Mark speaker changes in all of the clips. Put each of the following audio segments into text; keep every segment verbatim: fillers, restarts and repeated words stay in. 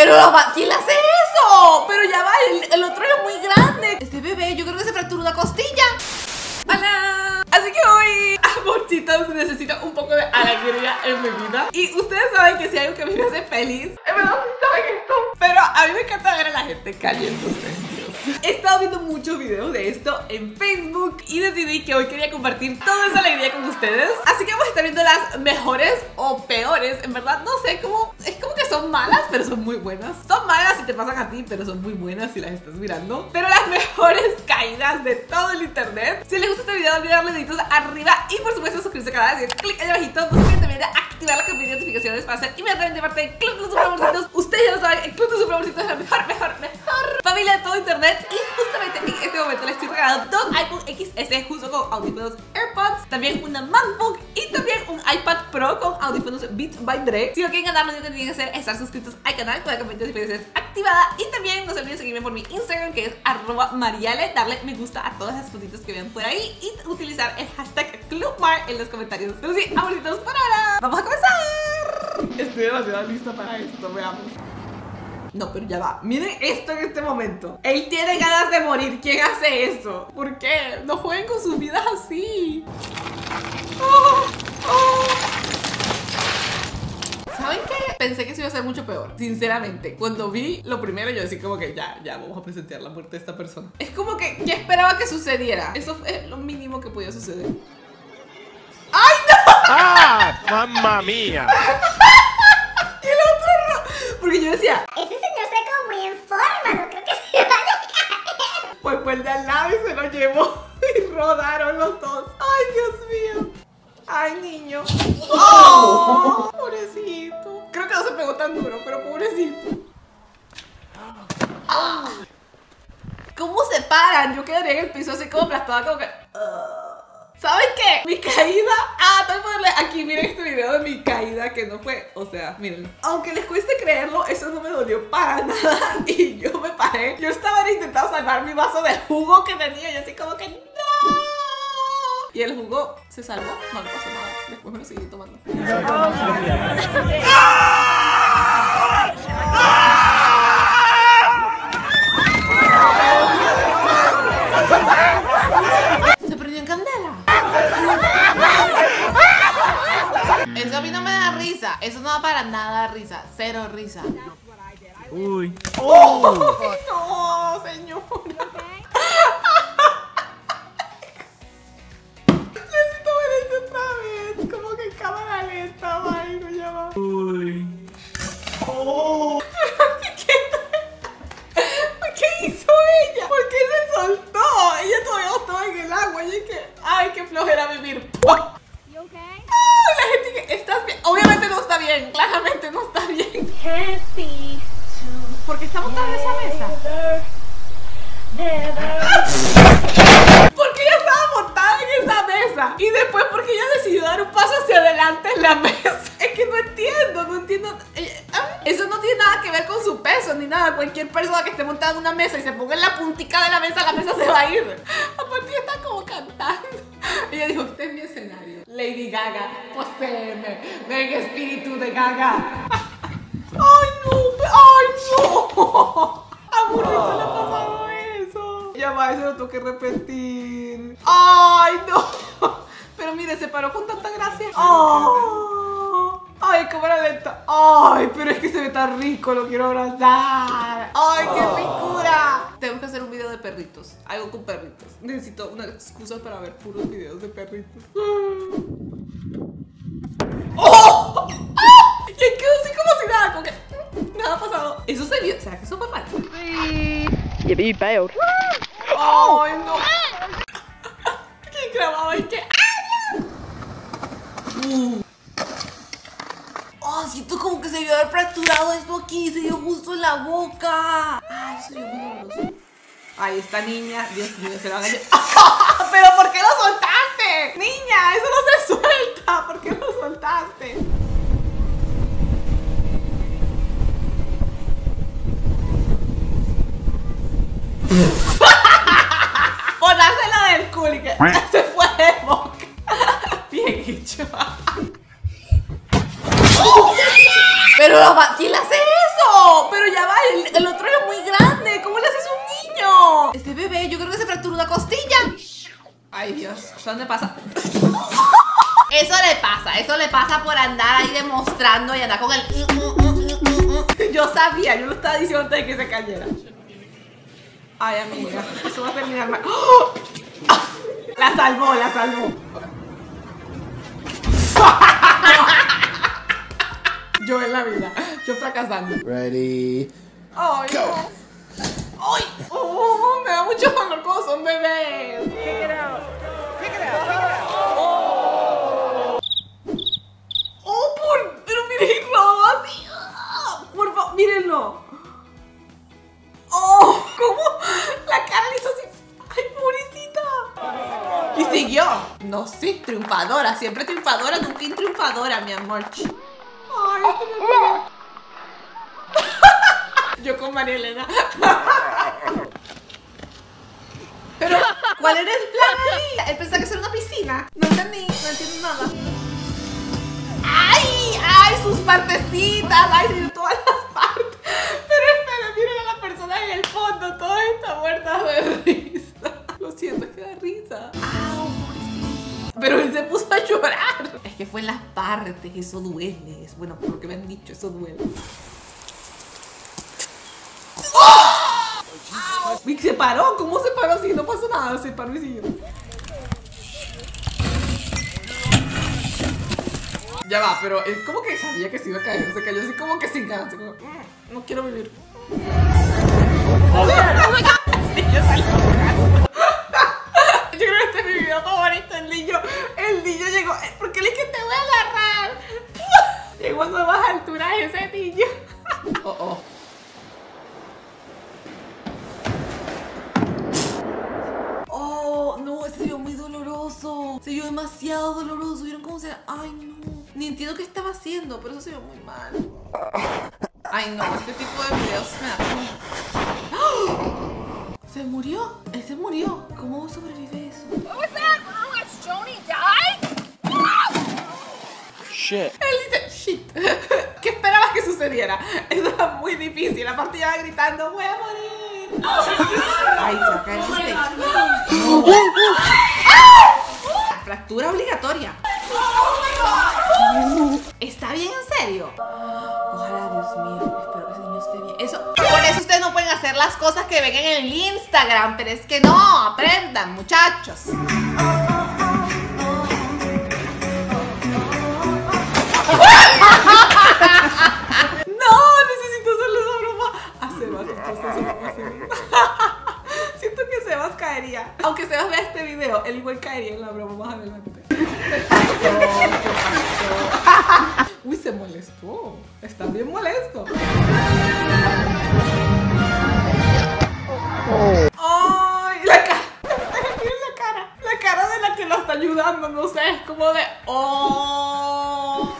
Speaker 1: Pero ¿quién le hace eso? Pero ya va, el, el otro era muy grande. Este bebé yo creo que se fracturó una costilla. ¡Hola! Así que hoy, amorcitos, necesito un poco de alegría en mi vida. Y ustedes saben que si hay algo que a mí me hace feliz, es verdad, saben esto. Pero a mí me encanta ver a la gente cayéndose. He estado viendo muchos videos de esto en Facebook y decidí que hoy quería compartir toda esa alegría con ustedes. Así que vamos a estar viendo las mejores o peores. En verdad no sé cómo, es como que son malas pero son muy buenas. Son malas si te pasan a ti, pero son muy buenas si las estás mirando. Pero las mejores caídas de todo el internet. Si les gusta este video, no olviden darle deditos arriba y por supuesto suscribirse al canal, hacer clic ahí abajito. No se olviden también de activar la campana de notificaciones para ser inmediatamente parte del Club de los Super Amorcitos. Ustedes ya lo saben, el Club de los Super Amorcitos es la mejor, mejor, mejor familia de todo internet. Y justamente en este momento les estoy regalando dos iPhone X S junto con audífonos AirPods, también una MacBook y también un iPad Pro con audífonos Beats by Dre. Si lo quieren ganar, lo único que tienen que hacer es estar suscritos al canal con la campana de notificaciones activada. Y también no se olviden seguirme por mi Instagram, que es arroba mariale, darle me gusta a todas las fotitos que vean por ahí y utilizar el hashtag ClubMar en los comentarios. Pero sí, amorcitos, por ahora ¡vamos a comenzar! Estoy demasiado lista para esto, veamos. No, pero ya va, miren esto en este momento. Él tiene ganas de morir, ¿quién hace eso? ¿Por qué? No jueguen con sus vidas así. Oh, oh. ¿Saben qué? Pensé que se iba a ser mucho peor, sinceramente. Cuando vi lo primero yo decía como que ya, ya vamos a presenciar la muerte de esta persona. Es como que, ¿qué esperaba que sucediera? Eso es lo mínimo que podía suceder. ¡Ay, no!
Speaker 2: ¡Ah, mamma mía!
Speaker 1: Y el otro no, porque yo decía,
Speaker 3: ese señor se ve como muy en forma, no creo que se vaya a caer.
Speaker 1: pues fue el de al lado y se lo llevó y rodaron los dos. ¡Ay, Dios mío! ¡Ay, niño! ¡Oh! Pobrecito. Creo que no se pegó tan duro, pero pobrecito. ¡Ah! ¿Cómo se paran? Yo quedaría en el piso así como aplastada, como que... Uh. ¿Saben qué? Mi caída... Ah, tengo que ponerle aquí, miren este video de mi caída que no fue... O sea, miren. Aunque les cueste creerlo, eso no me dolió para nada. Y yo me paré. Yo estaba intentando salvar mi vaso de jugo que tenía. Y así como que... ¡no! Y el jugo se salvó. No le pasó nada. Después me lo seguí tomando. Se prendió en candela. Eso a mí no me da risa. Eso no da para nada risa. Cero risa.
Speaker 2: Uy.
Speaker 1: ¡Oh! No, señora. Necesito ver esto otra vez. Como que en cámara lenta, vaina, ya va.
Speaker 2: Uy.
Speaker 1: Oh. ¿Qué hizo ella? ¿Por qué se soltó? Ella todavía estaba en el agua. Y es que, ay, qué flojera vivir.
Speaker 3: You okay?
Speaker 1: Ay, la gente que, ¿estás bien? Obviamente no está bien. Claramente no está bien.
Speaker 3: Happy.
Speaker 1: ¿Por qué está montada en esa mesa? Porque ella estaba montada en esa mesa. Y después porque ella decidió dar un paso hacia adelante en la mesa. Es que no entiendo, no entiendo. Eso no tiene nada que ver con su peso ni nada. Cualquier persona que esté montada en una mesa y se ponga en la puntica de la mesa, la mesa se va a ir. Aparte está como cantando. Ella dijo, este es mi escenario. Lady Gaga, poséeme. Ven, espíritu de Gaga. ¡Ay, no! ¡Ay, no! A Burrito le ha pasado eso. Ya va, eso lo tengo que repetir. ¡Ay, no! Pero mire, se paró con tanta gracia. ¡Oh! ¡Ay, cámara lenta! ¡Ay, pero es que se ve tan rico! ¡Lo quiero abrazar! ¡Ay, qué ricura! Tenemos que hacer un video de perritos. Algo con perritos. Necesito una excusa para ver puros videos de perritos. ¡Oh! ¡Ah! Y quedó así como si nada, como que nada ha pasado. Eso se vio. ¿Será que eso fue falso?
Speaker 4: You be bailed.
Speaker 1: ¡Ay, no! ¿Quién grababa y qué? Uh. Oh, siento como que se vio haber fracturado esto aquí. Se dio justo en la boca. Ay, eso dio muy doloroso. Ay, esta niña, Dios mío, se la van a llevar. ¿Pero por qué lo soltaste? Niña, eso no se suelta. ¿Por qué lo soltaste? Por dársela del culo y que se fue de boca. Bien hecho. Pero ¿quién le hace eso? Pero ya bebé, yo creo que se fracturó una costilla. Ay, Dios, ¿dónde pasa? Eso le pasa, eso le pasa por andar ahí demostrando y andar con el... Yo sabía, yo lo estaba diciendo antes de que se cayera. Ay, amiga, eso va a terminar mal. ¡Oh! La salvó, la salvó. Yo en la vida, yo fracasando.
Speaker 5: Ready.
Speaker 1: Ay,
Speaker 5: Go.
Speaker 1: no. Ay, oh, me da mucho dolor cuando son bebés. Pick it out. Pick it out. Oh, oh por, pero mírenlo así. Por favor, mírenlo. Oh, ¿cómo? La cara le hizo así. Ay, pobrecita. Y siguió. No, sí, triunfadora, siempre triunfadora, nunca triunfadora, mi amor. Ay, este me pega. Yo con María Elena. Pero, ¿cuál era el plan ahí? Él pensaba que eso era una piscina. No entendí, no entiendo nada. ¡Ay! ¡Ay! Sus partecitas. ¡Ay! Sí, todas las partes. Pero espera, miren a la persona en el fondo. Toda está muerta de risa. Lo siento, es que da risa. ¡Au, pobrecito! Pero él se puso a llorar. Es que fue en las partes, eso duele. Es bueno, por lo que me han dicho, eso duele. Y se paró, ¿cómo se paró así? No pasó nada, se paró y siguió. Ya va, pero él como que sabía que se iba a caer, se cayó así como que sin ganas, como, mmm, no quiero vivir. Oh my God. Yo creo que este es mi video favorito, el niño, el niño llegó, porque le dije que te voy a agarrar. Llegó a nuevas alturas ese niño. Oh, oh. No, ese se vio muy doloroso. Se vio demasiado doloroso. ¿Vieron cómo se...? Ay, no. Ni entiendo qué estaba haciendo, pero eso se vio muy mal. Ay, no. Este tipo de videos me da pena. ¡Oh! ¿Se murió? Él se murió. ¿Cómo sobrevive eso?
Speaker 6: What was that? Oh, it's Joni died?
Speaker 2: Shit.
Speaker 1: Él dice, shit. ¿Qué esperabas que sucediera? Eso era muy difícil. Aparte ya va gritando, voy a morir. Ay, se va a caer el techo. Fractura obligatoria. ¿Está bien en serio? Ojalá, Dios mío, espero que ese niño esté bien. Eso, por eso ustedes no pueden hacer las cosas que ven en el Instagram. Pero es que no, aprendan, muchachos. Siento que Sebas caería. Aunque Sebas vea este video, él igual caería en la broma más adelante. Se pasó, se pasó. Uy, se molestó. Está bien molesto. Ay, la cara. Miren la cara. La cara de la que lo está ayudando, no sé, es como de oh.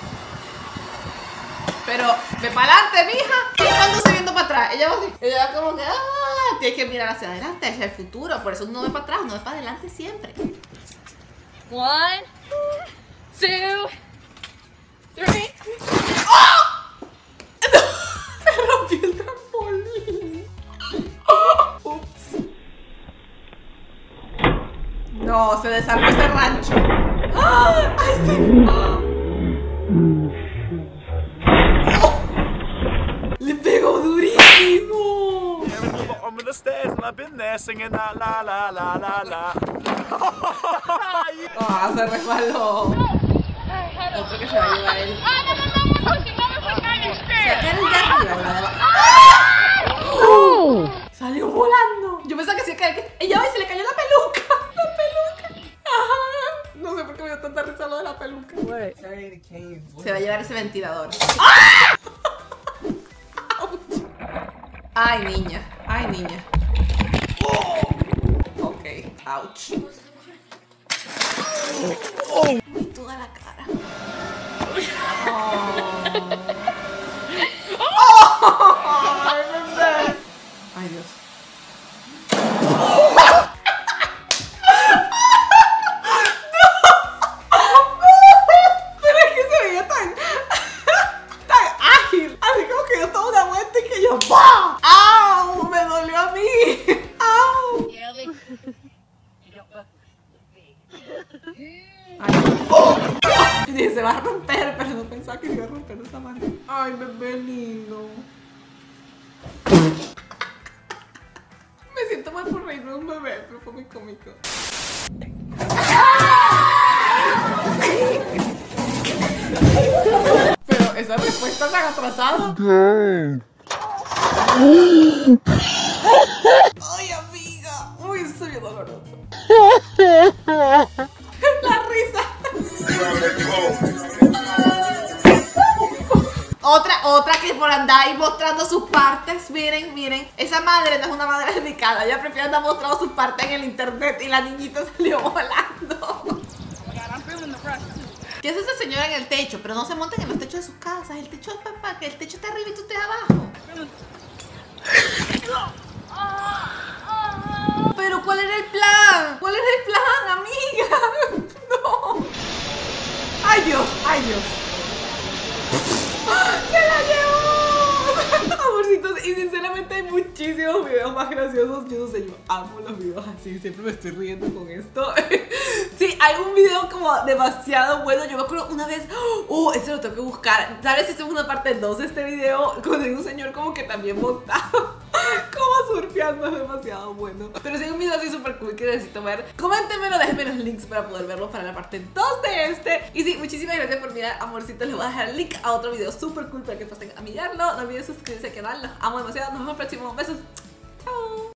Speaker 1: Pero ve para adelante, mija. Y cuando se viendo para atrás, ella va así. Ella va como que, ah, tienes que mirar hacia adelante, hacia el futuro. Por eso uno ve para atrás, uno ve para adelante siempre.
Speaker 6: One, two, three.
Speaker 1: ¡Oh! No, se rompió el trampolín. Oh, ups. No, se desarmó ese rancho. ¡Ah! ¡Ay, sí! ¡Ah! ¡Le pegó durísimo!
Speaker 2: I'm in the stairs and I've been there singing la la la la la la.
Speaker 1: Ah, se resbaló. Otro que se va a llevar él. ¿Se va a caer el de arriba o la de abajo? Salió volando. Yo pensaba que se iba a caer. Ella va y se le cayó la peluca. La peluca. Ajá. No sé por qué me dio tanta risa lo de la peluca. Se va a llevar ese ventilador. ¡Ah! Ay, niña. Ay, niña. Ok. Ouch. Y toda la cara. Oh. Ay, bebé. Ay, Dios. Pero es que se veía tan tan ágil. Así como que dio toda una vuelta y que yo ¡pah! ¡Au! Me dolió a mí. ¡Au! va a romper, pero no pensaba que se iba a romper de esta manera. Ay, bebé lindo. Me siento mal por reírme de un bebé, pero fue muy cómico. Pero esa respuesta tan atrasada. Ay, amiga. Uy, soy bien doloroso. La risa. Otra, otra que por andar ahí mostrando sus partes. Miren, miren. Esa madre no es una madre dedicada. Ella prefiere andar mostrando sus partes en el internet. Y la niñita salió volando. ¿Qué es esa señora en el techo? Pero no se monten en los techos de sus casas. El techo es papá, que el techo está arriba y tú estés abajo. Pero ¿cuál era el plan? ¿Cuál era el plan, amiga? No. Ay, Dios, ay, Dios. ¡Se la llevó! Amorcitos, y sinceramente hay muchísimos videos más graciosos. Yo no sé, yo amo los videos así. Siempre me estoy riendo con esto. Sí, hay un video como demasiado bueno. Yo me acuerdo una vez, oh, ese lo tengo que buscar. ¿Sabes si es una parte dos de este video? Con un señor como que también montado, como surfeando, es demasiado bueno. Pero si hay un video así súper cool que necesito ver, coméntenmelo, déjenme los links para poder verlo para la parte dos de este. Y sí, muchísimas gracias por mirar, amorcitos. Les voy a dejar el link a otro video súper cool para que pasen a mirarlo. No olviden suscribirse al canal, los amo demasiado. Nos vemos en el próximo. Besos. Chao.